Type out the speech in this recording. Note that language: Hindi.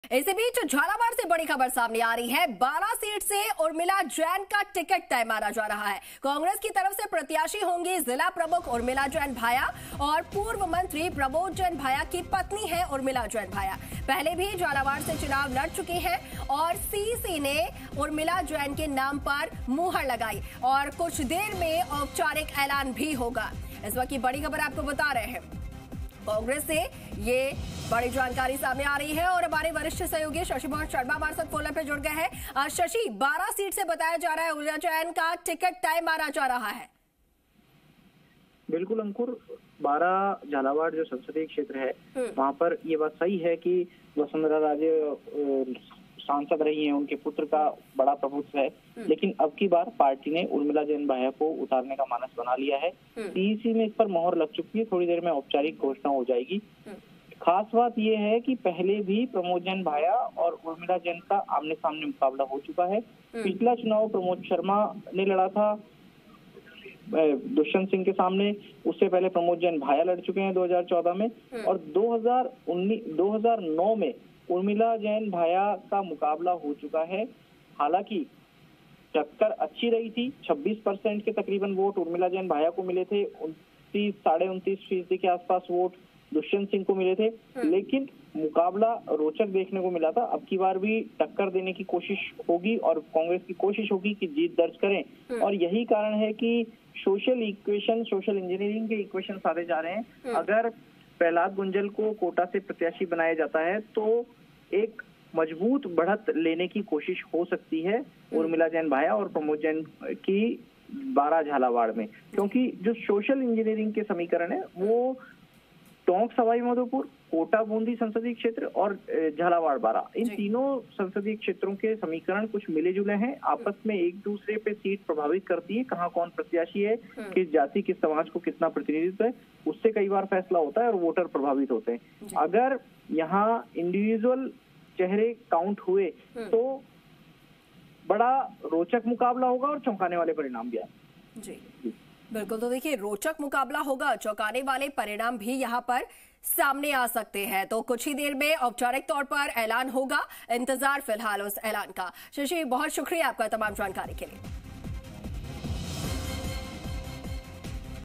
इसी बीच झालावाड़ से बड़ी खबर सामने आ रही है। 12 सीट से उर्मिला जैन का टिकट तय माना जा रहा है। कांग्रेस की तरफ से प्रत्याशी होंगी जिला प्रमुख उर्मिला जैन भाया और पूर्व मंत्री प्रमोद जैन भाया की पत्नी है उर्मिला जैन भाया। पहले भी झालावाड़ से चुनाव लड़ चुकी हैं और सीसी ने उर्मिला जैन के नाम पर मुहर लगाई और कुछ देर में औपचारिक ऐलान भी होगा। इस वक्त की बड़ी खबर आपको बता रहे हैं। कांग्रेस से ये बड़ी जानकारी सामने आ रही है और हमारे वरिष्ठ सहयोगी शशि भूषण शर्मा हमारे साथ फोन पे जुड़ गए हैं। शशि, 12 सीट से बताया जा रहा है उर्मिला जैन का टिकट तय माना जा रहा है। बिल्कुल अंकुर, 12 झालावाड़ जो संसदीय क्षेत्र है वहां पर ये बात सही है कि वसुंधरा राजे सांसद रही हैं, उनके पुत्र का बड़ा प्रभुत्व है, लेकिन अब की बार पार्टी ने उर्मिला जैन भाया को उतारने का मानस बना लिया है। सीईसी में इस पर मोहर लग चुकी है, थोड़ी देर में औपचारिक घोषणा हो जाएगी। खास बात यह है कि पहले भी प्रमोद जैन भाया और उर्मिला जैन का आमने सामने मुकाबला हो चुका है। पिछला चुनाव प्रमोद शर्मा ने लड़ा था दुष्यंत सिंह के सामने, उससे पहले प्रमोद जैन भाया लड़ चुके हैं 2014 में और 2009 में उर्मिला जैन भाया का मुकाबला हो चुका है। हालांकि टक्कर अच्छी रही थी, 26% के तकरीबन वोट उर्मिला जैन भाया को मिले थे, 29.5% के आसपास वोट दुष्यंत सिंह को मिले थे, लेकिन मुकाबला रोचक देखने को मिला था। अब की बार भी टक्कर देने की कोशिश होगी और कांग्रेस की कोशिश होगी कि जीत दर्ज करें और यही कारण है कि सोशल इंजीनियरिंग के इक्वेशन साधे जा रहे हैं। अगर प्रहलाद गुंजल को कोटा से प्रत्याशी बनाया जाता है तो एक मजबूत बढ़त लेने की कोशिश हो सकती है उर्मिला जैन भाया और प्रमोद जैन की 12 झालावाड़ में, क्योंकि जो सोशल इंजीनियरिंग के समीकरण है वो टोंक सवाई माधोपुर, कोटा बूंदी संसदीय क्षेत्र और झालावाड़ 12, इन तीनों संसदीय क्षेत्रों के समीकरण कुछ मिले जुले हैं। आपस में एक दूसरे पे सीट प्रभावित करती है, कहाँ कौन प्रत्याशी है, किस जाति किस समाज को कितना प्रतिनिधित्व है, उससे कई बार फैसला होता है और वोटर प्रभावित होते हैं। अगर यहाँ इंडिविजुअल चेहरे काउंट हुए तो बड़ा रोचक मुकाबला होगा और चौंकाने वाले परिणाम भी आए। जी बिल्कुल, तो देखिए रोचक मुकाबला होगा, चौंकाने वाले परिणाम भी यहाँ पर सामने आ सकते हैं। तो कुछ ही देर में औपचारिक तौर पर ऐलान होगा, इंतजार फिलहाल उस ऐलान का। शशि, बहुत शुक्रिया आपका तमाम जानकारी के लिए।